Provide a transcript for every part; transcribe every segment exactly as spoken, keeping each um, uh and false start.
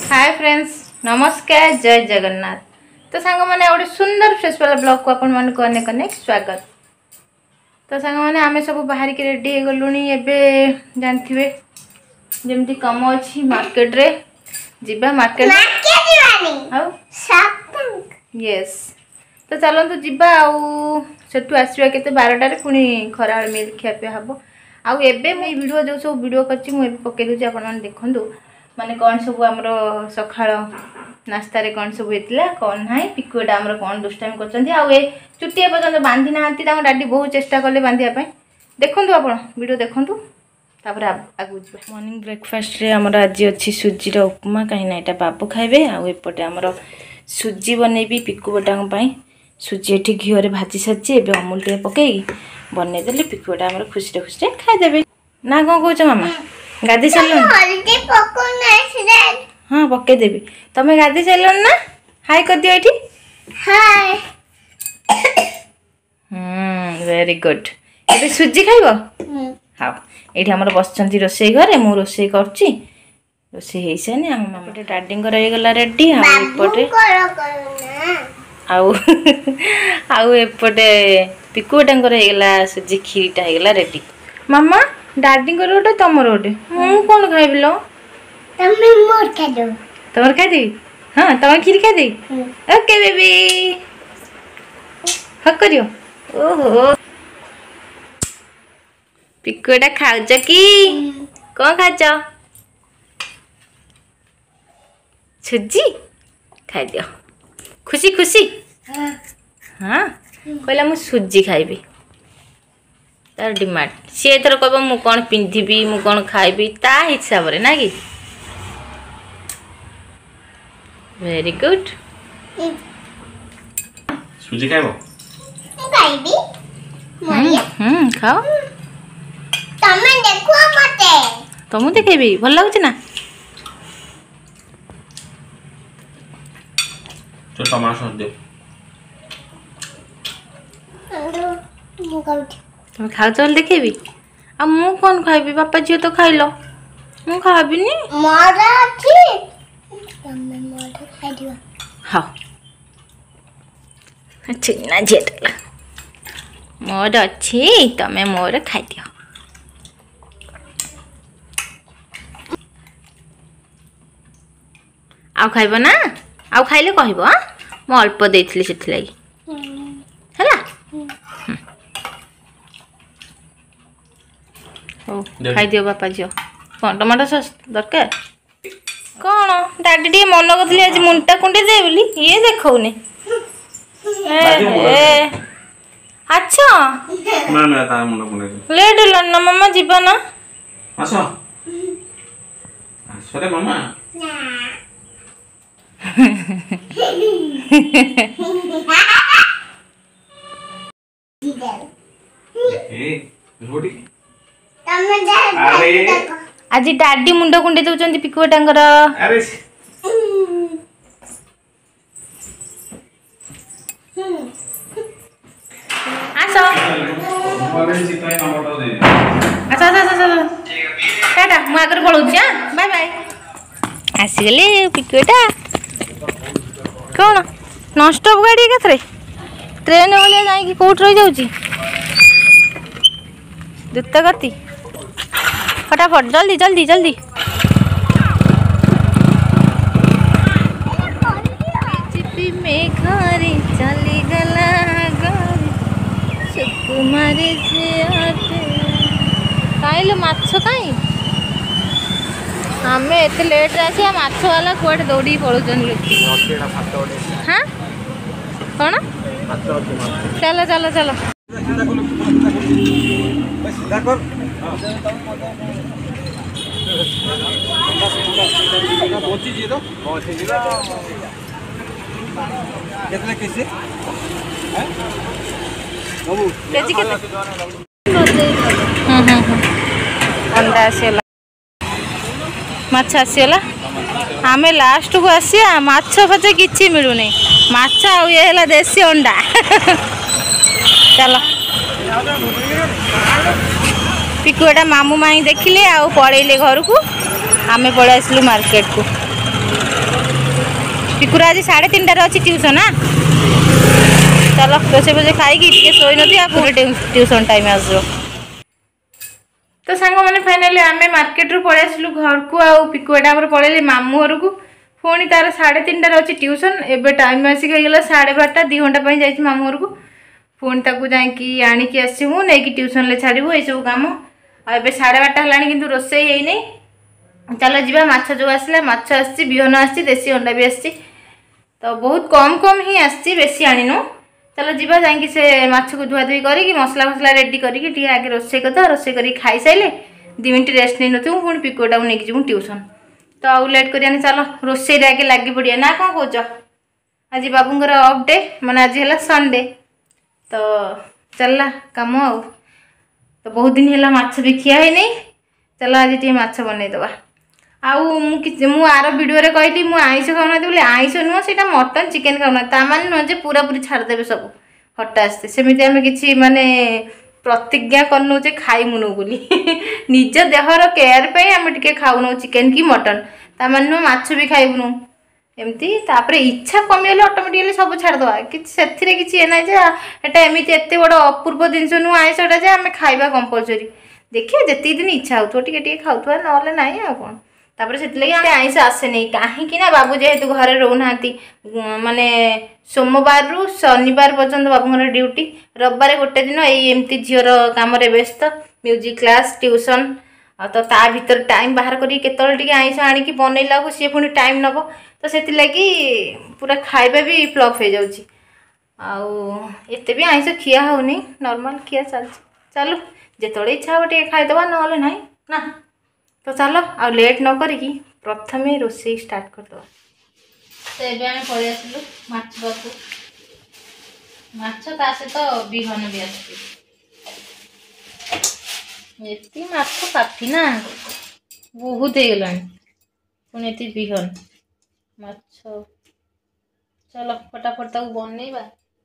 Hi friends, नमस्कार, जय जगन्नाथ। तो सांग मैंने गोटे सुंदर फ्रेश वाला ब्लॉग को आपण मन को अनेक अनेक स्वागत। तो सांग मैंने आमे सब बाहर के रेडी हो गलुनी। एबे जानथिबे जेमती कम अछि मार्केट रे जिबा मार्केट मार्केट दिवानी हाउ शॉपिंग यस। तो चलंतु जिबा आउ सेठु आसीबा केते बारह रे पुनी खरा मिल खिया हबो। आउ एबे मैं वीडियो जो सब वीडियो करछि मु एबे पके दोछि आपण मन देखंतु माने कौन सब आमर सकाळ नास्ता रे कौन सब हेतला कौन नाई पिकुटा आमर कौन दुष्टामी करछंती। आ ए चुटिया पर्यंत बांधी नांती ताको डाडी बहुत चेष्टा करले बांधिया पय। देखंतु आपण वीडियो देखंतु तापर आगु जिबा। मॉर्निंग ब्रेकफास्ट रे आमर आज अछि सुजी रो उपमा काई ना एटा बाबू खाइबे। आ एपटे आमर सुजी बनेबी पिकुटा पय। सुजी एठी घियो रे भाजी सच्ची एबे अमूल टे पकेई बने देले पिकुटा आमर खुशी खुशी खाइ देबे ना। को कहछ मामा गादी चलन हल्दी पको ना सिलेन हां पके देबी। तमे गादी चलन ना हाय कर दियो एठी हाय। हम्म वेरी गुड। एबे सुजी खाइबो हम हां। एठी हमर बसचंती रोसई घरे मु रोसई करची रोसई हेइसने हम मामाटे डाडिंग करे गेला रेडी। आ एपटे कर करना आउ आउ एपटे पिकुटा करे गेला सुजी खीरटा हेगला रेडी। मामा डाडी कर ओटे तमर ओटे मु कोन खाइबलो तमे मोर खा दो तमर खा दे। हां तमे खीर खा दे ओके बेबी हक करियो। ओहो पिकुटा खाउछ की कोन खाछ सुजी खाइ दियो खुशी खुशी। हां हां कहला मु सुजी खाइबी तार डिमांड सी एथर कहबो मु कोन पिंधिबी मु कोन खाइबी ता हिसाब रे ना कि। Very good. सुजी खाइबो खाइबी मरिया हम खाओ तमे देखो मते तमु देखेबी भल लागछ ना। तो टमाटर सॉस दे मु खाउछ तुम खाओ चल देखेबी। आ मु कोन खाइबी बापा जी तो खाइलो मु खाबिनी मोरा छी तमे मोरा खाइ दियो। हां अच्छा ना जेटला मोर अछि तमे मोर खाइ दियो। आ खाइबो ना आ खाइले कहबो। हां म अल्प देइथिली सेथिलाई हला ओ खाइ दियो बापा जियो। कौन टमाटर सॉस दरकार कौन डाडी टी मन करथली आज मुंटा कुंडे दे बोली ये देखौने ए अच्छा ना ना ता मुंडा कुंडे लेट लन ना मम्मा जीवा ना आसो आसो रे मम्मा ना ए रोटी आज डाडी मुंड कुंडे दउचंती पिकुटांगर। अरे आसो अच्छा अच्छा अच्छा टाटा मु आगर पळौची। हां बाय बाय आसी गेले पिकुटा कौन नॉन स्टॉप गाड़ी केथरे ट्रेन वाले जाई कि कोठ रह जाउची द्रुत गति फटाफट जल्दी जल्दी जल्दी। जीपी में घरे चली गला गाड़ी सुकुमारी से आते काइलो माछ काई हमें एते लेट रे आसी माछ वाला कोड दौड़ी पळुचन लोकी। हां कोन चलो चलो चलो कितने कैसे हैं बाबू केजी केते हम हम अंडा आसेला माछ आसेला आमे लास्ट को आसिया माछ फचे किछि मिलु नै माछ आ ये हला देसी अंडा चलो पिकुटा मामू माई देखिले आ पळेले घर को आमे पळै आसलु मार्केट को। पिकुर आज साढ़े तीन टार अच्छी ट्यूशन हाँ चलो रोसे बोसे खाई शोई नी पूरे ट्यूशन टाइम आस तो सांग मैंने फाइनाली आम मार्केट रू पलि आसलु घर को आउ पिकुआटा पलैली मामू घर को पुणी तार साढ़े तीन टार अच्छी ट्यूशन एवं टाइम आसिक होगा साढ़े बारटा दी घंटा जा मामू घर को पुणी ताकू जाकि आणिकी आसबू नहीं ट्यूशन छाड़ू ये सब कम आए साढ़े बारटा है कि रोसे ही नहीं चलो जी माछ जो आसला माछ आसी बिहन आसी देसी अंडा भी आसी तो बहुत कम कम ही आसी बेसी आणीनु चलो जीवा जाकि से माछ को धुआ धुई करी मसला मसला रेडी करी आगे रोसे करद रोसे कर खाई सारे दी मिनट रेस्ट नहीं नथु पुणी पिकुटा को लेकिन जीवु ट्यूशन तो आउ लेट करियानी चलो रोसे आगे लगी पड़िया ना कौन कौच आज बाबूंर अफ डे मैंने आज है संडे तो चलला कम आउ तो बहुत दिन है माछ भी खिया है नहीं चलो आज टे माछ बनईदवा आउ मु आर वीडियो रे कहली मु आइंष खाऊना बोले आइंष नुह से मटन चिकेन खाऊना तामान नुह जे पूरा पूरी छाड़देवे सब हठात सेमती आम कि माने प्रतिज्ञा करनु जे खाइमुनु बोली निज देहर केयर पे आम टिके खाऊनु चिकेन की मटन तामान नुह माछ भी खाइबुनु एमती तापरे इच्छा कमिगले ऑटोमेटिकली सब छाड़दवा कि सेथिरे किछि एना जे एटा एमिति एते बड़ अपूर्व जिनस नुह आइंषटा जे आम खाइबा कंपलसरी देखिए जेति दिन इच्छा होतो टिके टिके खाउथवा नले नाही आ कोन तापर से आइंष आसे नहीं कहीं ना बाबू जेहेतु घरे रोना माने सोमवार रु शनिवार पर्यंत बाबूर ड्यूटी रविवार गोटे दिन यमती झीर कम व्यस्त म्यूजिक क्लास ट्यूशन तो ता भीतर टाइम बाहर करी केतल आइंष आणिकी बनैला को सी पुणी टाइम नब तो से पूरा खाଇବା भी फ्लॉप हो जाउची आते भी आइंष खिया होनी नॉर्मल खिया चल चलू जिते इच्छा हे खाईदवा ना ना ना तो चलो आ लेट न करी प्रथम रोसे स्टार्ट करदे तो ये आम पलि आसलु माछ पाखु माछ ता सहित बिहन भी आस माछ काफी ना बहुत हो गला पुणी ये बिहन माछ चलो फटाफट ताकू बनैबा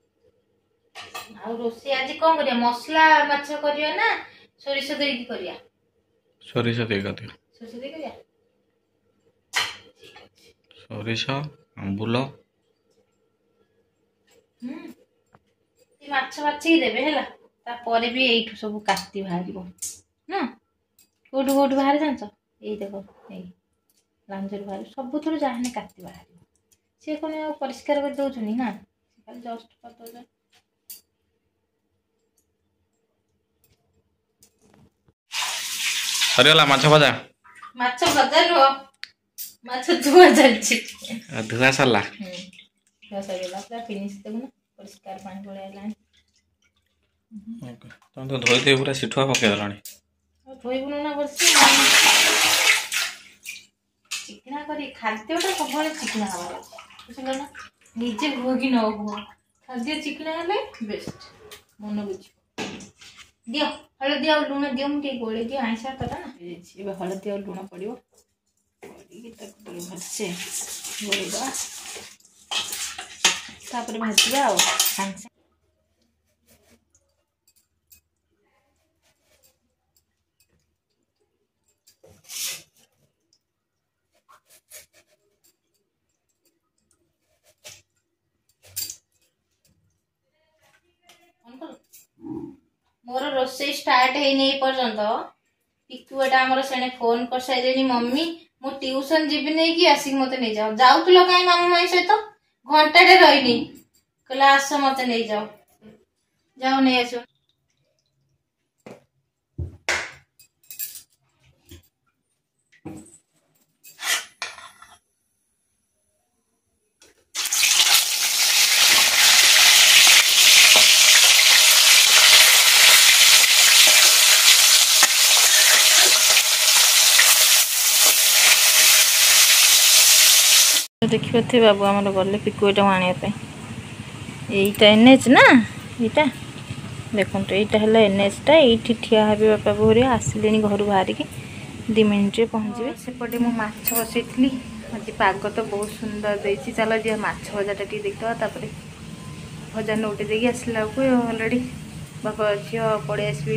आ रोसे आज कौन करिया मसला माछ करिया ना सोरिष देकी करिया सोरिष देगा दियो सोरिष देकी करिया सोरिष आंबुल हम्म ये माछ बाछी देबे हैला ता परे भी एठू सब काटी बाहरिबो ना कोठू कोठू बाहर जानछ एई देखो एई लांजर बाहर सब थोर जाहने काटी बाहरिबो से कोन परिष्कार कर दउछनी ना खाली जस्ट कर दउ सरीगला माछ भजा माछ भजा रो माछ धुआ चलछि धुआ सरला धुआ सरला पूरा फिनिश देबो ना परिष्कार पानी पळे आलानी ओके तुम तो धोई दे पूरा सिठुआ पके दलानी धोइबुनु ना बस चिकना करी खाद्यटा सबले चिकना हवा बुझलो ना निजे हुआ कि न हुआ खाद्य चिकना हेले बेस्ट मन बुझ दियो हलदी और लुण दियो मुझे गोले दियो आइंसा तटा ना ये हलदी और लुण पड़ियो पड़ी तक भलसे गोलेबा तापर भाजिबा आ सांग मोर रोसे स्टार्ट है नहीं पर्यंत पिकुआटा आमर से फोन कर सारे मम्मी मु ट्यूशन जीवी नहीं कि आसिक मत नहीं जाओ जाऊ तो कहीं मामू माई सहित घंटाटे रही कहला आस मत नहीं जाओ जाओ नहीं आस देखिए थे बाबू आम गले पिकुआटा आने यहीटा एनएच ना यहाँ देखो यहाँ है एनएचटा ये ठिया हे बापा बोरे आसिले घर बाहर की दी मिनिट्रे पहुँचे सेपटे मुझे माछ बसई आज पाग तो बहुत सुंदर देती चलो जी माछ भजाटा टी देखा भजा नोटे देखिए आसला को अलरेडी बापा झी पड़े आसबे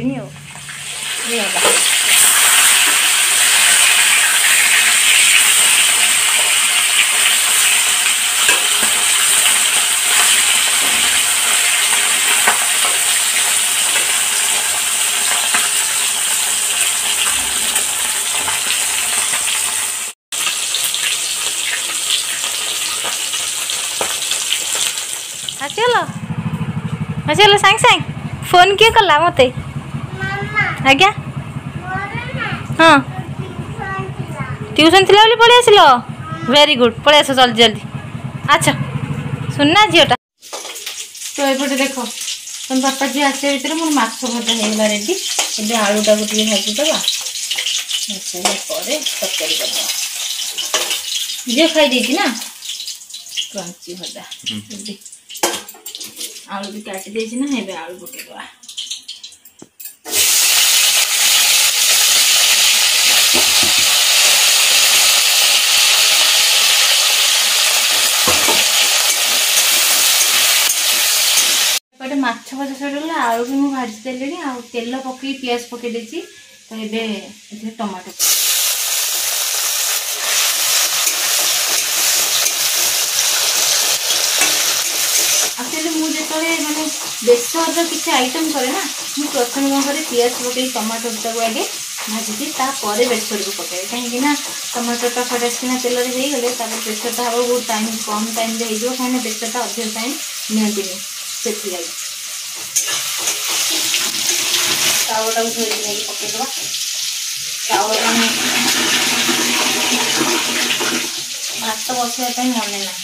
ଆସିଗଲ ଆସିଗଲ ସାଙ୍ଗେ ସାଙ୍ଗେ फोन किए कला मत आज्ञा हाँ ट्यूशन थी पलि आसिल वेरी गुड पलि आस जल्दी जल्दी अच्छा सुनना झीटा तो ये देख तुम बापा जी आस भर मोर माछ भजा होगा रेडी ए आलूटा को भाजीदे तरकारी करदे झील खाई ना क्रंची भजा आलू भी काटी देछि ना हेबे आलू पकेबा पटे माछ भजा सडला आलू भी मु भाजी देलेनी आ तेल पकई प्याज पकई देछि तो हेबे एथे टमाटो एक्चुअली मुझे माने बेसर किसी आइटम करे ना मुझे प्रथम कौन करे पियाज पकई टमाटो टाक आगे भाजी तापर बेसर को पकाए कहीं टमाटोटा फटासकिना तेल हो गले बेसरटा हम बहुत टाइम कम टाइम हो कहीं बेसरटा अधिक टाइम नियंती से चाउलटा को धोई नहीं पकईदे चाउल भात बसाई मन ना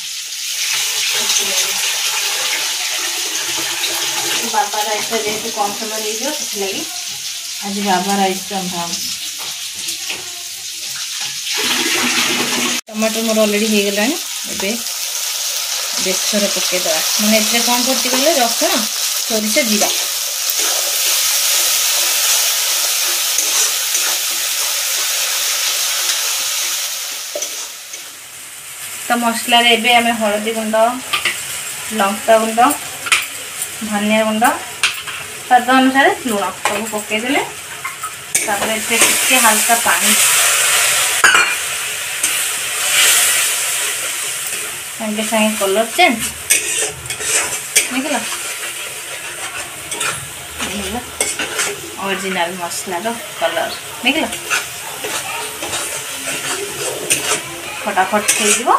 बाबा राइस जेहतु कम समय लगी आज बाबा राइस रंधा टमाटो मोर अलरेडी हो गला बेसर पकईदे मैंने कौन कर रसुण सोरिष जीरा तो मसला रे आम हलदी गुंड लंका गुंड धनिया गुंड स्वाद अनुसार लुण सब पकईदे टे हल्का पानी सागे सागे कलर चेंज देखल ओरिजिनल मसला कलर देखल फटाफट हो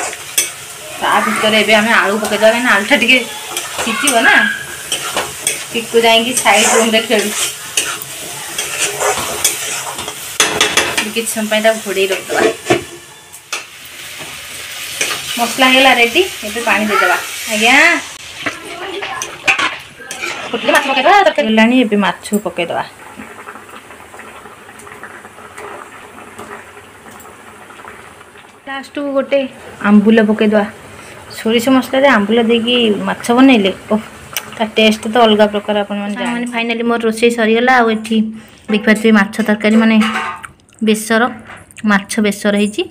भितर आम आलू पकईद कहीं आलूटा टे सीझ ना टिकू जाइए साइड रूम रे खेल कि समय घोड़े रखा मसला है रेडी ये पानी देदेबा आज्ञा फुटले माछ पकईदे तरकारी है माछ पकईदे लास्ट को गोटे आंबुल पकईदे सोरिष मसला आंबुल देकी माछ बनइले ओह ता टेस्ट तो अलग प्रकार अपन फाइनाली मोर रोषे सरीगला आठी देखिए माछ तरकारी माने बेसर माछ बेसर होती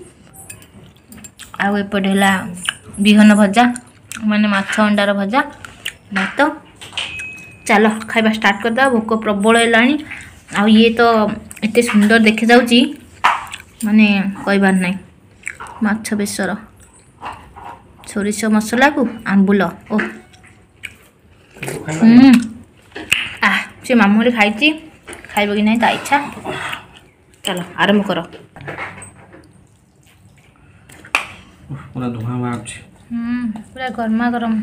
आपटे है बिहन भजा माने माछ अंडार भजा भात चलो खाइबा स्टार्ट करदा भोक प्रबल है आ ये तो एते सुंदर देखे जाउची माने कहबार नहीं माछ बेसर सोरिष मसला को आंबुल ओ हम्म आ से मामू खाई खाइब कि नहीं ता इच्छा चलो आरंभ करो पूरा धुआं बाहर हम्म पूरा गर्मा गरम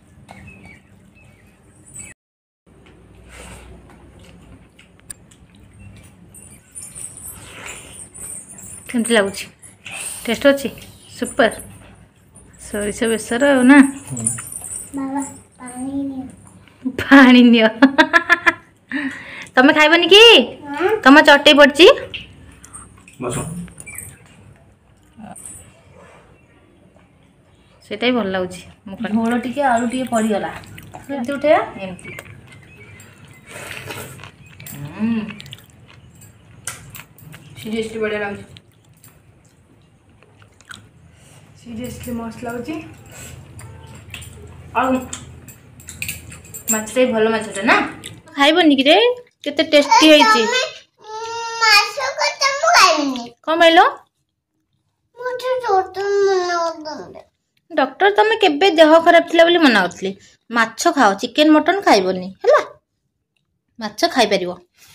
केमती लगुच टेस्ट अच्छी सुपर सोरिष बेसर ना पानी नियो तमें खाइबनी कि तुम चटे पड़ी सेटा ही भल लगुच झोल टे आलू टे पड़गला उठे एमती सीरियसली बढ़िया लगुच सीरियसली मस्त लगुच माछटा भल माछटा ना खाइबनी कि रे केते टेस्टी होइची कौन कहल डॉक्टर तुम केबे देह खराब थिला बोली मना करथली माछ खाओ चिकन मटन खाइबनी हैला माछ खाइ परिबो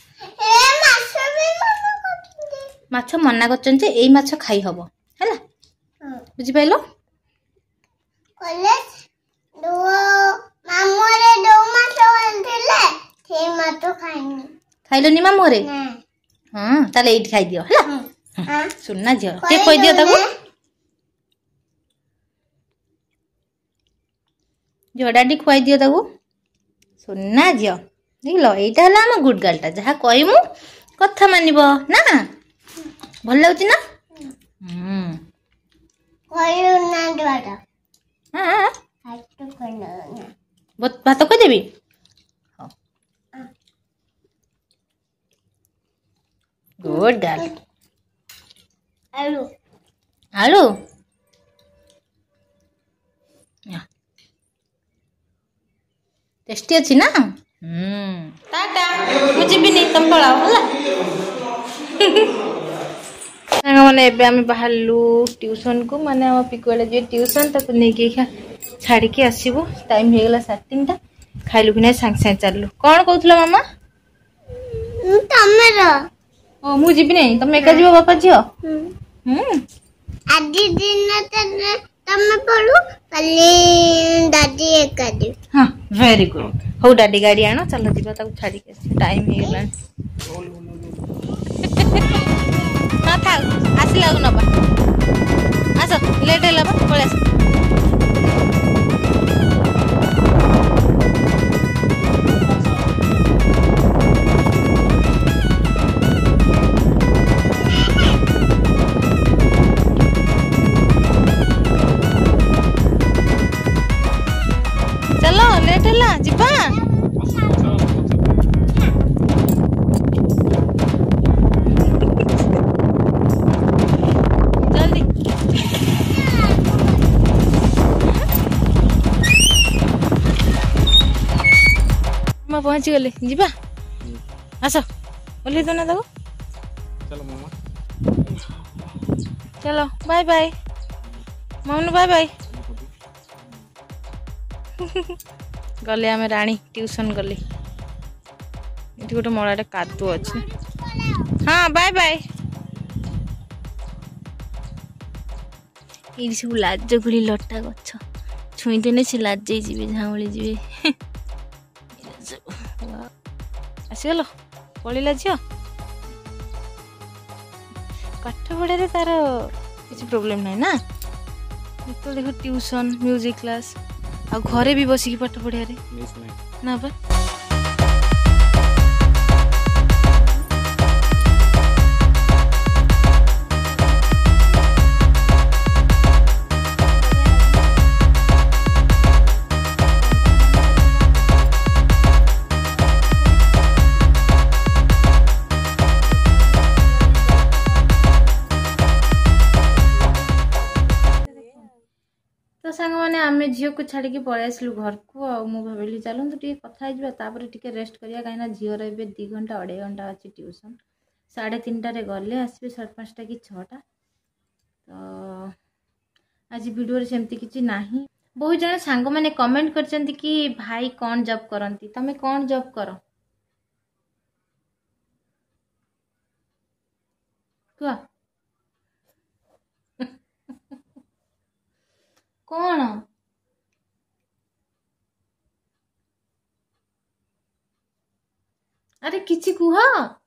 माछ मना करछन जे एई माछ खाई हबो हैला बुझि पाइलो कॉलेज दो मामोरे दो मास होनथिले से मातो खाइनी खाइलनी मामू रे ना हां ताले एठी खाइ दियो हला हां सुनना झियो के कहि दियो ताको जो डाडी खुआई दियो ताको सुनना झियो देखलो एटा हला हम गुड गर्लटा जहा कहिमु कथा मानिबो ना भल लागुची ना हम कोयो ना दवाटा हां हाथ तो करना ना बत भात कहि देबी गुड गर्ल आलू आलू टेस्टी अच्छी ना हम्म टाटा मुझे भी नहीं तुम पढ़ाओ होला मैंने एबे आम बाहरलु ट्यूशन को माने आम पिकुआड़े जो ट्यूशन ताको नहीं छाड़ के आसबू टाइम हो गला साढ़े तीन टा खाइलु कि ना सांगे सांगे चलू कौन कहूल मामा तमेर ओ मु जीबी नहीं तुम एका जीव बापा झील हम्म आदि दिन तने तमे पढ़ू कली दादी एका दी हाँ वेरी गुड हो डाडी गाड़ी आना चलो जीवा ताको छाड़ी के टाइम हो गला ना था आसला नबा आस लेट हैला बा पळे आस चलो लेट हैला जीवा जल्दी मामा पहुंची गले जीवा आस ओली तो ना ताको चलो मामा चलो बाय बाय मामू बाय बाय गले आम राणी ट्यूशन गली ये गोटे मलाटे कादु अच्छे हाँ बाय बाय ये सब लाज गुड़ी लटा गछ छुई देने से लाज जी झाऊली जी आसीगल पड़ा झील पाठ पढ़े तार किसी प्रोब्लेम ना ना तो देखो ट्यूशन म्यूजिक क्लास आ घरे भी बसिकी पाठ पढ़िया मिस नहीं ना बा तो सांग मैंने आम झील को छाड़ी पलि आसलु घर को भाविली चलतु टे कथा टे रेस्ट करिया कहीं झीवर ए दी घंटा अढ़ाई घंटा अच्छी ट्यूशन साढ़े तीन टारे गले आसबे साढ़े पाँचटा कि छटा तो आज वीडियो सेमती किसी ना बहुत जन सांग मैंने कमेंट कर कि भाई कौन जॉब करती तमें कौन जॉब कर कह कौन अरे किछि कुह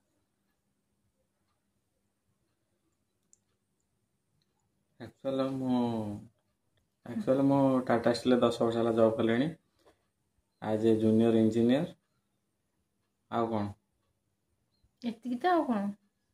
एक्चुअल मो एक्चुअल मो टाटा स्टील दस वर्ष है जॉब कले एज ए जूनियर इंजीनियर आ कौन एति तो आ कौन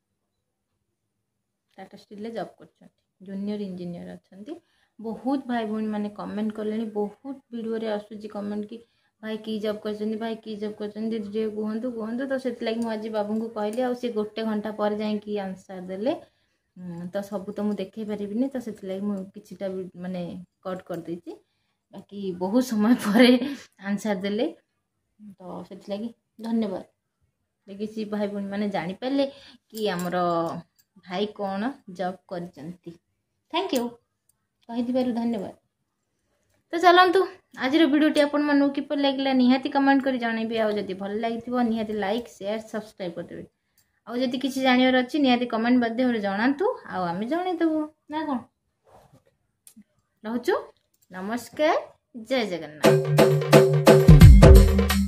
टाटा स्टील जॉब कर जूनियर इंजीनियर अच्छा बहुत भाई भौणी मैंने कमेंट कले बहुत वीडियो रे आसुची कमेंट कि भाई की जॉब कर भाई की जॉब कर कहतु कहतु तो से मुझे आज बाबू को कहली आ सी गोटे घंटा पर जाकि आंसर देले तो सब तो मुझे देखे पारिनी तो से किछिटा माने कट कर देती बाकी बहुत समय पर आंसर देले तो से धन्यवाद किसी भाई भौणी मैंने जापारे कि आमर भाई कौन जॉब कर थैंक यू कही धन्यवाद तो चलतु आज वीडियोटी आपण मन किपर लगे निहाती कमेंट कर जनइबे आउ जदि भल लगी निहाती लाइक शेयर सब्सक्राइब करदेवे आउ जदि किसी जानवर अच्छी निहाती कमेंट माध्यम जनातु आम जनईदेबू ना कौन रोचु नमस्कार जय जगन्नाथ। बाय।